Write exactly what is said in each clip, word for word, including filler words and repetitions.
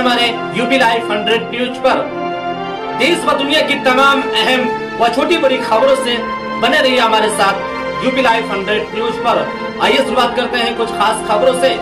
हमारे UP live hundred news पर। देश व दुनिया की तमाम अहम व छोटी बड़ी खबरों से बने रहिए हमारे साथ यूपी लाइव हंड्रेड न्यूज पर। आइए शुरुआत करते हैं कुछ खास खबरों से।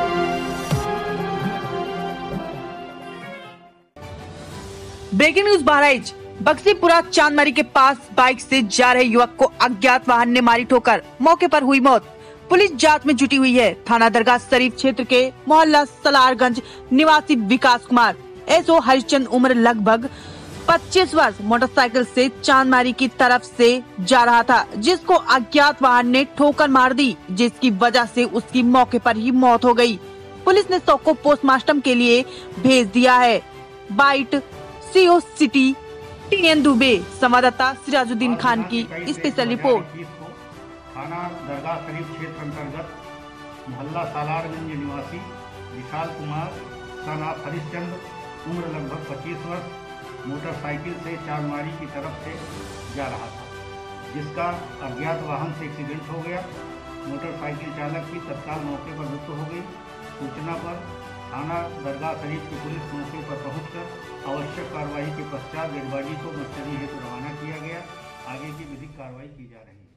Breaking news Bahraich. बक्सीपुरा चांदमारी के पास बाइक से जा रहे युवक को अज्ञात वाहन ने मारी ठोकर, मौके पर हुई मौत। पुलिस जांच में जुटी हुई है। थाना दरगाह शरीफ क्षेत्र के मोहल्ला सलारगंज निवासी विकास कुमार एसओ हरिचंद उम्र लगभग पच्चीस वर्ष मोटरसाइकिल से चांदमारी की तरफ से जा रहा था, जिसको अज्ञात वाहन ने ठोकर मार दी, जिसकी वजह से उसकी मौके पर ही मौत हो गई। पुलिस ने शव को पोस्टमार्टम के लिए भेज दिया है। Bite CO city TN Dubey. संवाददाता सिराजुद्दीन खान की स्पेशल रिपोर्ट। थाना दरगाह शरीफ क्षेत्र अंतर्गत मोहल्ला सालारगंज निवासी विशाल कुमार सन ऑफ हरिश्चंद्र उम्र लगभग पच्चीस वर्ष मोटरसाइकिल से चांदमारी की तरफ से जा रहा था, जिसका अज्ञात वाहन से एक्सीडेंट हो गया। मोटरसाइकिल चालक की तत्काल मौके पर मृत्यु हो गई। सूचना पर थाना दरगाह शरीफ की पुलिस मौके पर पहुंचकर आवश्यक कार्रवाई के पश्चात डेड बॉडी को मर्चरी हेतु रवाना किया गया। आगे की विधिक कार्रवाई की जा रही है।